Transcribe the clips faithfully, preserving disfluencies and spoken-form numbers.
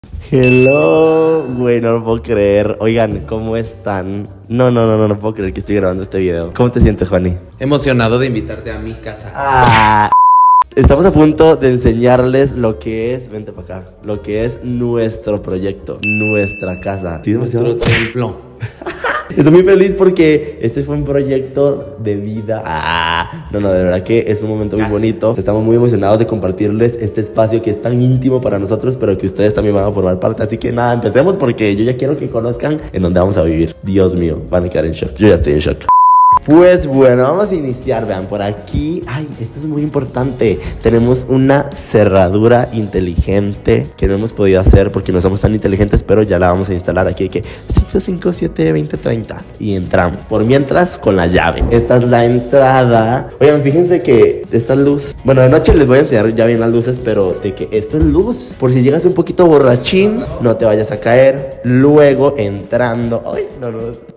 Hello, güey, no lo puedo creer. Oigan, ¿cómo están? No, no, no, no, no puedo creer que estoy grabando este video. ¿Cómo te sientes, Juani? Emocionado de invitarte a mi casa. Ah, estamos a punto de enseñarles lo que es, vente para acá, lo que es nuestro proyecto, nuestra casa. ¿Sí, Nuestro templo. Estoy muy feliz porque este fue un proyecto de vida. Ah, no, no, de verdad que es un momento muy Casi. bonito. Estamos muy emocionados de compartirles este espacio que es tan íntimo para nosotros, pero que ustedes también van a formar parte. Así que nada, empecemos porque yo ya quiero que conozcan en dónde vamos a vivir. Dios mío, van a quedar en shock. Yo ya estoy en shock. Pues bueno, vamos a iniciar, vean, por aquí, ay, esto es muy importante. Tenemos una cerradura inteligente que no hemos podido hacer porque no somos tan inteligentes, pero ya la vamos a instalar aquí, que cinco cinco siete veinte treinta y entramos. Por mientras, con la llave. Esta es la entrada. Oigan, fíjense que esta luz, bueno, de noche les voy a enseñar ya bien las luces, pero de que esto es luz, por si llegas un poquito borrachín, no te vayas a caer. Luego, entrando, ay, no, no.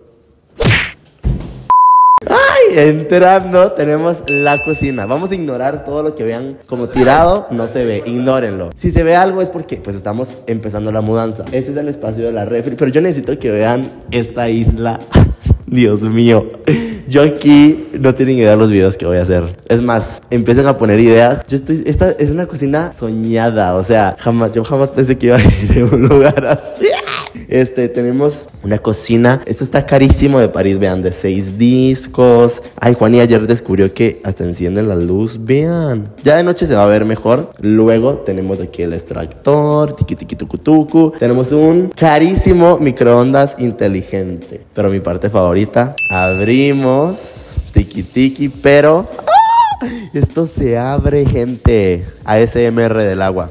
Ay, entrando tenemos la cocina. Vamos a ignorar todo lo que vean como tirado, no se ve, ignórenlo. Si se ve algo es porque pues estamos empezando la mudanza. Este es el espacio de la refri, pero yo necesito que vean esta isla. Dios mío, yo aquí no tienen idea de los videos que voy a hacer. Es más, empiecen a poner ideas. Yo estoy, esta es una cocina soñada. O sea, jamás, yo jamás pensé que iba a ir a un lugar así. Este, tenemos una cocina. Esto está carísimo de París, vean, de seis discos. Ay, Juan y ayer descubrió que hasta encienden la luz, vean. Ya de noche se va a ver mejor. Luego tenemos aquí el extractor, tiki tiki tucu tucu. Tenemos un carísimo microondas inteligente. Pero mi parte favorita, abrimos, tiki tiki, pero ¡ah! Esto se abre, gente. A S M R del agua.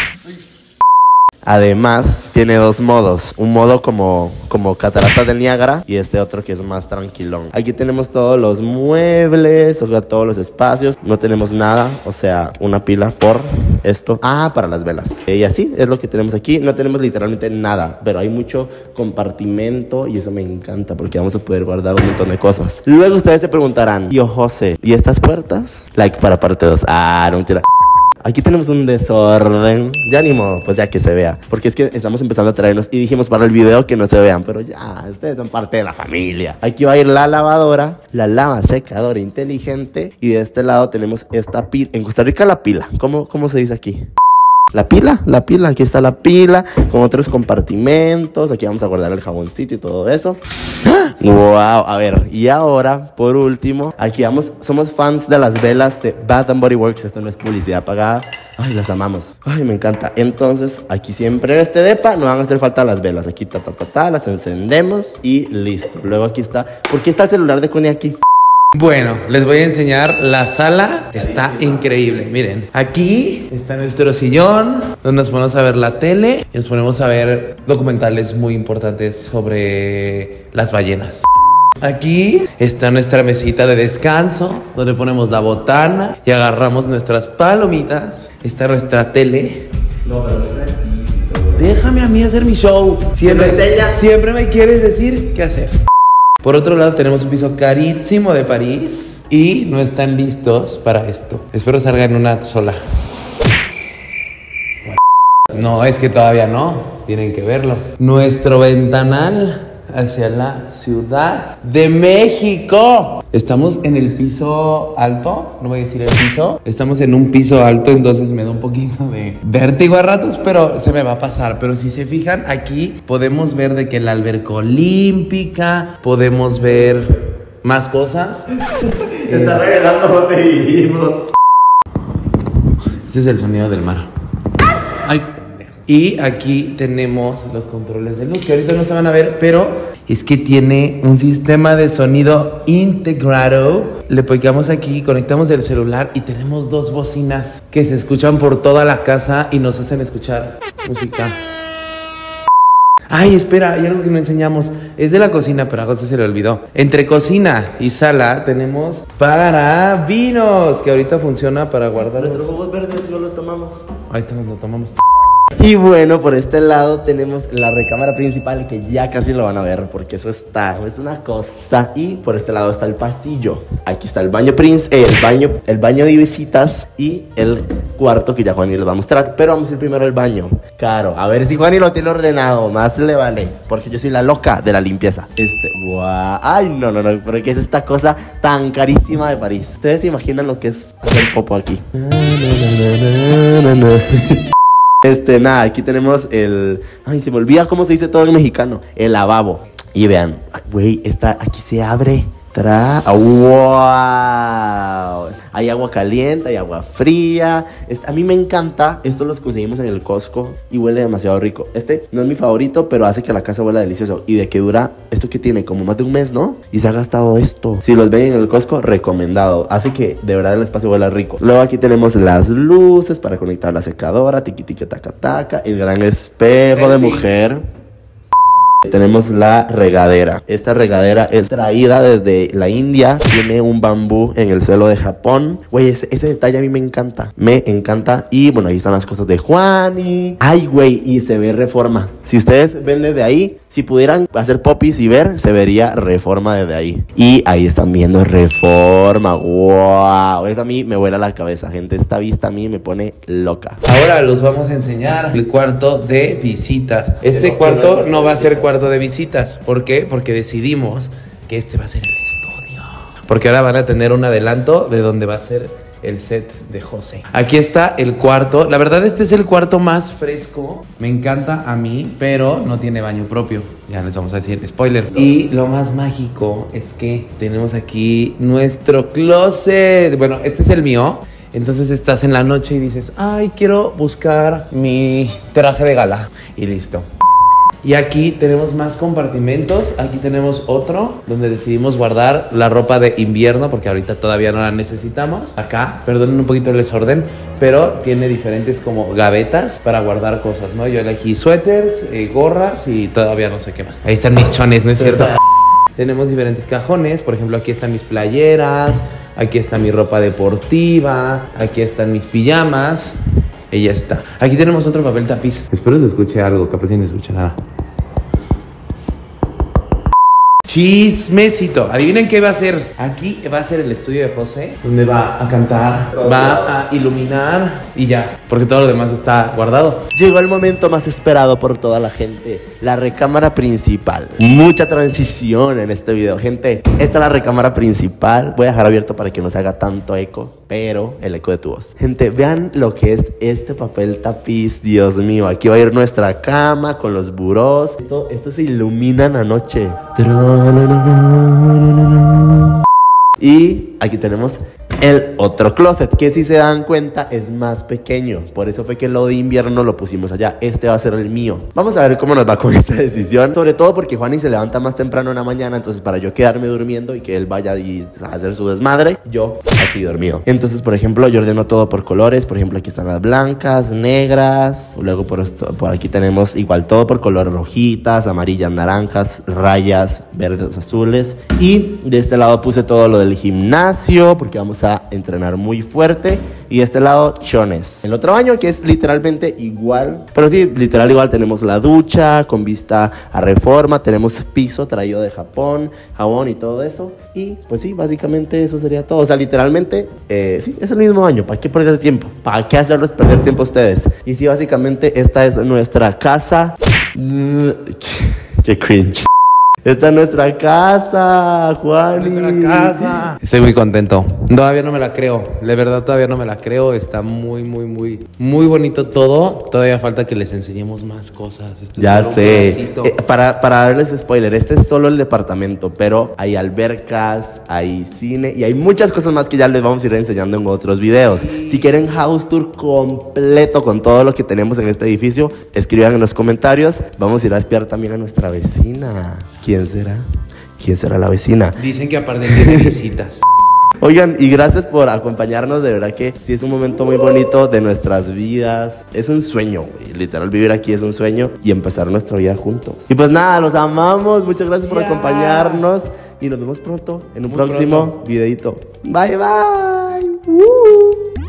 Además, tiene dos modos. Un modo como, como Cataratas del Niágara y este otro que es más tranquilón. Aquí tenemos todos los muebles, o sea, todos los espacios. No tenemos nada, o sea, una pila por esto. Ah, para las velas. Y así es lo que tenemos aquí. No tenemos literalmente nada, pero hay mucho compartimento y eso me encanta porque vamos a poder guardar un montón de cosas. Luego ustedes se preguntarán, tío José, ¿y estas puertas? Like para parte dos. Ah, no mentira. Aquí tenemos un desorden. Ya ni modo, pues ya que se vea. Porque es que estamos empezando a traernos y dijimos para el video que no se vean. Pero ya, ustedes son parte de la familia. Aquí va a ir la lavadora, la lava secadora inteligente. Y de este lado tenemos esta pila. En Costa Rica la pila. ¿Cómo, cómo se dice aquí? La pila, la pila, aquí está la pila con otros compartimentos. Aquí vamos a guardar el jaboncito y todo eso. ¡Ah! Wow, a ver, y ahora, por último, aquí vamos, somos fans de las velas de Bath and Body Works. Esto no es publicidad pagada. Ay, las amamos. Ay, me encanta. Entonces, aquí siempre en este depa no van a hacer falta las velas. Aquí, ta, ta, ta, ta, las encendemos y listo. Luego aquí está, ¿por qué está el celular de Connie aquí? Bueno, les voy a enseñar la sala. Está increíble, miren. Aquí está nuestro sillón, donde nos ponemos a ver la tele y nos ponemos a ver documentales muy importantes sobre las ballenas. Aquí está nuestra mesita de descanso, donde ponemos la botana y agarramos nuestras palomitas. Está nuestra tele. No, pero no es aquí. Déjame a mí hacer mi show. Siempre, siempre me quieres decir qué hacer. Por otro lado tenemos un piso carísimo de París y no están listos para esto. Espero salga en una sola. No, es que todavía no. Tienen que verlo. Nuestro ventanal hacia la Ciudad de México. Estamos en el piso alto. No voy a decir el piso. Estamos en un piso alto, entonces me da un poquito de vértigo a ratos, pero se me va a pasar. Pero si se fijan, aquí podemos ver de que la alberca olímpica, podemos ver más cosas. Te está revelando dónde vivimos. Este es el sonido del mar. Ay, y aquí tenemos los controles de luz, que ahorita no se van a ver, pero es que tiene un sistema de sonido integrado. Le pegamos aquí, conectamos el celular y tenemos dos bocinas que se escuchan por toda la casa y nos hacen escuchar música. Ay, espera, hay algo que no enseñamos. Es de la cocina, pero a José se le olvidó. Entre cocina y sala tenemos para vinos, que ahorita funciona para guardar. Nuestros jugos verdes no los tomamos. Ahorita nos lo tomamos. Y bueno, por este lado tenemos la recámara principal, que ya casi lo van a ver porque eso está, es una cosa. Y por este lado está el pasillo. Aquí está el baño prince, eh, el baño, el baño de visitas y el cuarto que ya Juani les va a mostrar. Pero vamos a ir primero al baño. Claro, a ver si Juani lo tiene ordenado, más le vale, porque yo soy la loca de la limpieza. Este, guau, ay no, no, no, pero ¿qué es esta cosa tan carísima de París? ¿Ustedes se imaginan lo que es hacer popo aquí? Este, nada, aquí tenemos el... Ay, se me olvida cómo se dice todo en mexicano. El lavabo. Y vean, güey, esta aquí se abre. Tra... ¡Wow! Hay agua caliente, hay agua fría. Este, a mí me encanta. Estos los conseguimos en el Costco y huele demasiado rico. Este no es mi favorito, pero hace que la casa huela delicioso. Y de que dura, esto que tiene como más de un mes, ¿no? Y se ha gastado esto. Si los ven en el Costco, recomendado. Hace que de verdad el espacio huela rico. Luego aquí tenemos las luces para conectar la secadora. Tiqui tiqui taca taca. El gran espejo de mujer. Tenemos la regadera. Esta regadera es traída desde la India. Tiene un bambú en el suelo de Japón. Güey, ese, ese detalle a mí me encanta. Me encanta. Y bueno, ahí están las cosas de Juani. Ay, güey, y se ve Reforma. Si ustedes ven desde ahí, si pudieran hacer popis y ver, se vería Reforma desde ahí. Y ahí están viendo Reforma. Wow, eso a mí me vuela la cabeza, gente. Esta vista a mí me pone loca. Ahora los vamos a enseñar el cuarto de visitas. Este Pero, cuarto pero no va a ser cuarto de visitas. ¿Por qué? Porque decidimos que este va a ser el estudio. Porque ahora van a tener un adelanto de dónde va a ser el set de José. Aquí está el cuarto. La verdad, este es el cuarto más fresco. Me encanta a mí, pero no tiene baño propio. Ya les vamos a decir, spoiler. Y lo más mágico es que tenemos aquí nuestro closet. Bueno, este es el mío. Entonces estás en la noche y dices, ay, quiero buscar mi traje de gala. Y listo. Y aquí tenemos más compartimentos. Aquí tenemos otro donde decidimos guardar la ropa de invierno porque ahorita todavía no la necesitamos. Acá, perdonen un poquito el desorden, pero tiene diferentes como gavetas para guardar cosas, ¿no? Yo elegí suéteres, eh, gorras y todavía no sé qué más. Ahí están mis chones, ¿no es cierto? Tenemos diferentes cajones. Por ejemplo, aquí están mis playeras, aquí está mi ropa deportiva, aquí están mis pijamas. Y ya está. Aquí tenemos otro papel tapiz. Espero se escuche algo, capaz si no escucha nada. Chismecito. Adivinen qué va a ser. Aquí va a ser el estudio de José, donde va a cantar, va a iluminar y ya, porque todo lo demás está guardado. Llegó el momento más esperado por toda la gente, la recámara principal. Mucha transición en este video, gente. Esta es la recámara principal. Voy a dejar abierto para que no se haga tanto eco, pero el eco de tu voz. Gente, vean lo que es este papel tapiz. Dios mío, aquí va a ir nuestra cama con los burós. Esto, esto se ilumina en la noche. Y aquí tenemos el otro closet, que si se dan cuenta es más pequeño. Por eso fue que lo de invierno lo pusimos allá. Este va a ser el mío. Vamos a ver cómo nos va con esta decisión. Sobre todo porque Juani se levanta más temprano en la mañana. Entonces para yo quedarme durmiendo y que él vaya y a hacer su desmadre, yo así dormido. Entonces, por ejemplo, yo ordeno todo por colores. Por ejemplo, aquí están las blancas, negras. Luego por, esto, por aquí tenemos igual todo por color: rojitas, amarillas, naranjas, rayas, verdes, azules. Y de este lado puse todo lo del gimnasio porque vamos a entrenar muy fuerte. Y de este lado, chones. El otro baño que es literalmente igual, pero sí, literal igual. Tenemos la ducha con vista a Reforma. Tenemos piso traído de Japón, jabón y todo eso. Y pues sí, básicamente eso sería todo. O sea, literalmente, eh, sí, es el mismo baño. ¿Para qué perder tiempo? ¿Para qué hacerles perder tiempo a ustedes? Y sí, básicamente esta es nuestra casa. Qué cringe. Esta es nuestra casa, Juani. Nuestra casa. Estoy muy contento. Todavía no me la creo. De verdad, todavía no me la creo. Está muy, muy, muy, muy bonito todo. Todavía falta que les enseñemos más cosas. Esto ya sé. Eh, para, para darles spoiler, este es solo el departamento, pero hay albercas, hay cine y hay muchas cosas más que ya les vamos a ir enseñando en otros videos. Sí. Si quieren house tour completo con todo lo que tenemos en este edificio, escriban en los comentarios. Vamos a ir a espiar también a nuestra vecina. ¿Quién será? ¿Quién será la vecina? Dicen que aparte tiene visitas. Oigan, y gracias por acompañarnos. De verdad que sí es un momento muy bonito de nuestras vidas. Es un sueño, güey. Literal, vivir aquí es un sueño y empezar nuestra vida juntos. Y pues nada, los amamos. Muchas gracias por yeah. acompañarnos. Y nos vemos pronto en un muy próximo pronto. videito. Bye, bye. Uh.